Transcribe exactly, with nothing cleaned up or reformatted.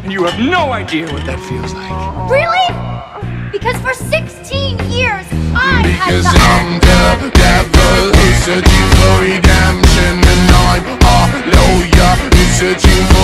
And you have no idea what that feels like. Really? Because for sixteen years, I Because had the... I'm the devil who's searching for redemption, and I'm a lawyer who's searching for